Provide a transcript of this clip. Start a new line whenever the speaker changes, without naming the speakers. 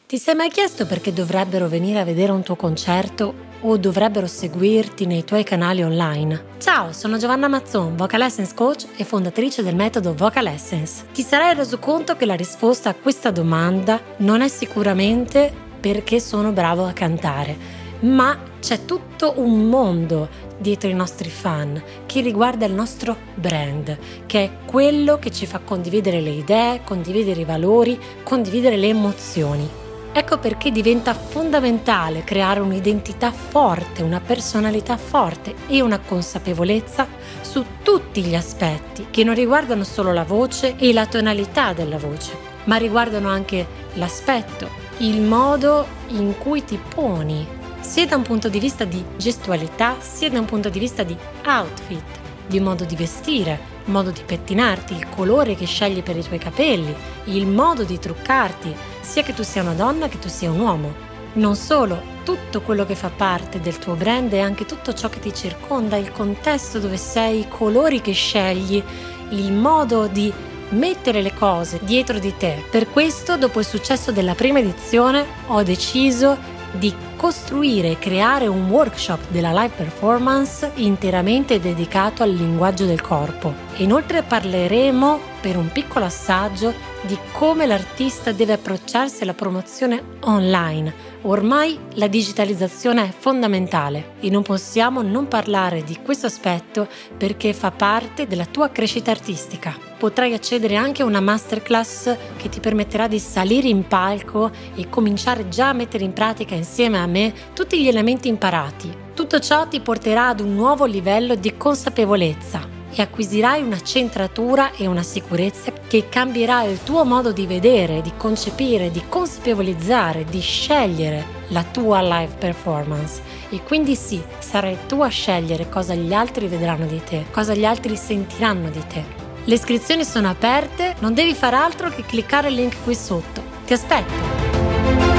Ti sei mai chiesto perché dovrebbero venire a vedere un tuo concerto o dovrebbero seguirti nei tuoi canali online? Ciao, sono Giovanna Mazzon, Vocal Essence Coach e fondatrice del metodo Vocal Essence. Ti sarai reso conto che la risposta a questa domanda non è sicuramente perché sono bravo a cantare, ma c'è tutto un mondo dietro i nostri fan che riguarda il nostro brand, che è quello che ci fa condividere le idee, condividere i valori, condividere le emozioni. Ecco perché diventa fondamentale creare un'identità forte, una personalità forte e una consapevolezza su tutti gli aspetti che non riguardano solo la voce e la tonalità della voce, ma riguardano anche l'aspetto, il modo in cui ti poni, sia da un punto di vista di gestualità, sia da un punto di vista di outfit, di modo di vestire, modo di pettinarti, il colore che scegli per i tuoi capelli, il modo di truccarti, sia che tu sia una donna che tu sia un uomo. Non solo, tutto quello che fa parte del tuo brand e anche tutto ciò che ti circonda, il contesto dove sei, i colori che scegli, il modo di mettere le cose dietro di te. Per questo, dopo il successo della prima edizione, ho deciso di costruire e creare un workshop della live performance interamente dedicato al linguaggio del corpo. E inoltre parleremo per un piccolo assaggio di come l'artista deve approcciarsi alla promozione online. Ormai la digitalizzazione è fondamentale e non possiamo non parlare di questo aspetto perché fa parte della tua crescita artistica. Potrai accedere anche a una masterclass che ti permetterà di salire in palco e cominciare già a mettere in pratica insieme a me tutti gli elementi imparati. Tutto ciò ti porterà ad un nuovo livello di consapevolezza e acquisirai una centratura e una sicurezza che cambierà il tuo modo di vedere, di concepire, di consapevolizzare, di scegliere la tua live performance. E quindi sì, sarai tu a scegliere cosa gli altri vedranno di te, cosa gli altri sentiranno di te. Le iscrizioni sono aperte, non devi fare altro che cliccare il link qui sotto. Ti aspetto!